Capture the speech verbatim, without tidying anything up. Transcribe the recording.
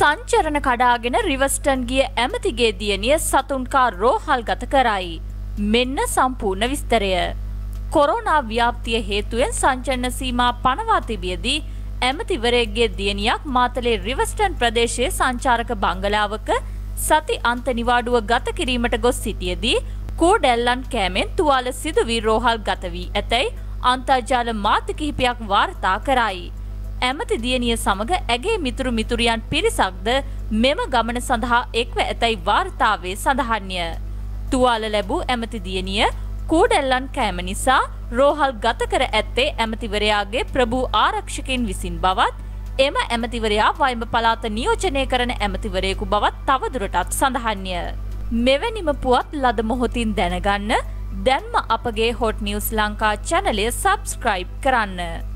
සංචරණ කඩාගෙන රිවස්ටන් ගිය ඇමතිගේ දියණිය සතුන්කා රෝහල් ගත කරයි. මෙන්න සම්පූර්ණ විස්තරය. කොරෝනා ව්‍යාප්තිය හේතුවෙන් සංචරණ සීමා පනවා තිබියදී ඇමතිවරයෙක්ගේ දියණියක් මාතලේ රිවස්ටන් ප්‍රදේශයේ සංචාරක බංගලාවක සති අන්ත නිවාඩුව ගත කිරීමට ගොස් සිටියදී කෝඩැල්ලන් කෑමෙන් තුවාල සිදු වී රෝහල් ගත වී ඇතැයි අන්තර්ජාල මාධ්‍ය කිහිපයක් වාර්තා කරයි. ඇමති දියණිය සමග ඇගේ මිතුරු මිතුරියන් පිරිසක්ද මෙම ගමන සඳහා එක්ව ඇතැයි වාර්තාවේ සඳහන්ය. තුවාල ලැබූ ඇමති දියණිය කෝඩැල්ලන් කෑම නිසා රෝහල් ගත කර ඇත්තේ ඇමතිවරයාගේ ප්‍රභූ ආරක්ෂකයින් විසින් බවත් එම ඇමතිවරයා වයිඹ පළාත නියෝජනය කරන ඇමතිවරයෙකු බවත් තවදුරටත් සඳහන්ය. මෙවැනිම පුවත් ලද මොහොතින් දැනගන්න දැන්ම අපගේ හොට් නිවුස් ලංකා චැනලය සබ්ස්ක්‍රයිබ් කරන්න.